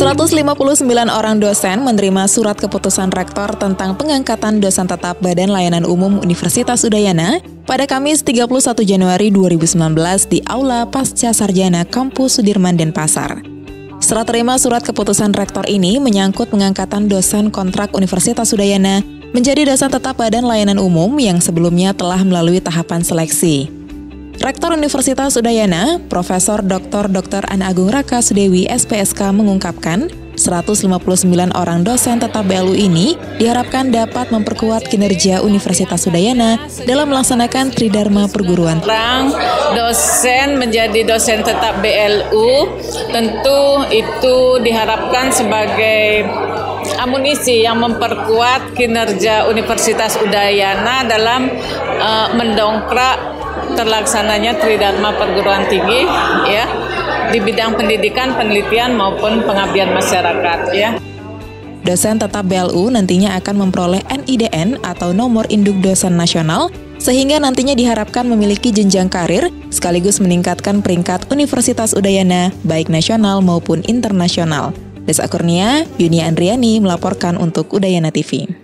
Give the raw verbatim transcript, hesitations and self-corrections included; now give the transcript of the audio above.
seratus lima puluh sembilan orang dosen menerima surat keputusan rektor tentang pengangkatan dosen tetap Badan Layanan Umum Universitas Udayana pada Kamis tiga puluh satu Januari dua ribu sembilan belas di Aula Pasca Sarjana Kampus Sudirman Denpasar. Serah terima surat keputusan rektor ini menyangkut pengangkatan dosen kontrak Universitas Udayana menjadi dosen tetap Badan Layanan Umum yang sebelumnya telah melalui tahapan seleksi. Rektor Universitas Udayana, Profesor Doktor Doktor Ana Agung Raka Sudewi S P S K mengungkapkan, seratus lima puluh sembilan orang dosen tetap B L U ini diharapkan dapat memperkuat kinerja Universitas Udayana dalam melaksanakan Tridharma Perguruan. Orang dosen menjadi dosen tetap B L U tentu itu diharapkan sebagai amunisi yang memperkuat kinerja Universitas Udayana dalam uh, mendongkrak terlaksananya Tridharma Perguruan Tinggi ya di bidang pendidikan, penelitian maupun pengabdian masyarakat ya. Dosen tetap B L U nantinya akan memperoleh N I D N atau nomor induk dosen nasional sehingga nantinya diharapkan memiliki jenjang karir sekaligus meningkatkan peringkat Universitas Udayana baik nasional maupun internasional. Desa Kurnia, Yuni Andriani melaporkan untuk Udayana T V.